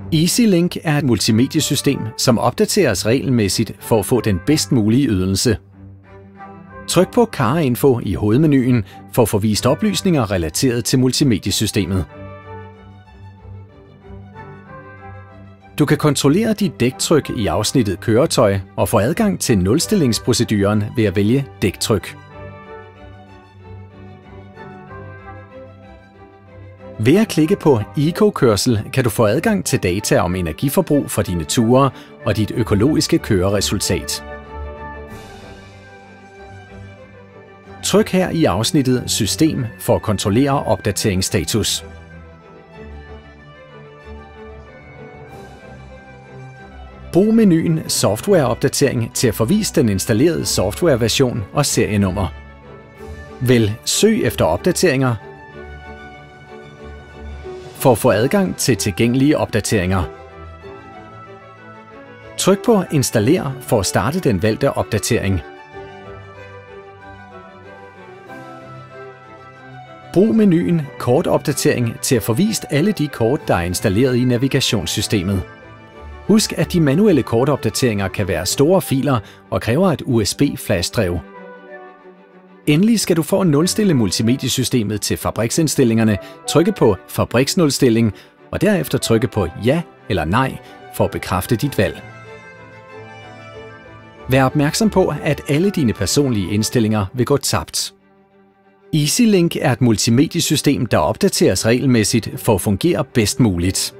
EasyLink er et multimediesystem, som opdateres regelmæssigt for at få den bedst mulige ydelse. Tryk på CarInfo i hovedmenuen for at få vist oplysninger relateret til multimediesystemet. Du kan kontrollere dit dæktryk i afsnittet Køretøj og få adgang til nulstillingsproceduren ved at vælge Dæktryk. Ved at klikke på Eco-kørsel kan du få adgang til data om energiforbrug for dine ture og dit økologiske køreresultat. Tryk her i afsnittet System for at kontrollere opdateringsstatus. Brug menuen Softwareopdatering til at få vist den installerede softwareversion og serienummer. Vælg Søg efter opdateringer for at få adgang til tilgængelige opdateringer. Tryk på Installer for at starte den valgte opdatering. Brug menuen Kortopdatering til at få vist alle de kort, der er installeret i navigationssystemet. Husk, at de manuelle kortopdateringer kan være store filer og kræver et USB-flashdrev. Endelig skal du for at nulstille multimediesystemet til fabriksindstillingerne trykke på Fabriksnulstilling og derefter trykke på Ja eller Nej for at bekræfte dit valg. Vær opmærksom på, at alle dine personlige indstillinger vil gå tabt. EasyLink er et multimediesystem, der opdateres regelmæssigt for at fungere bedst muligt.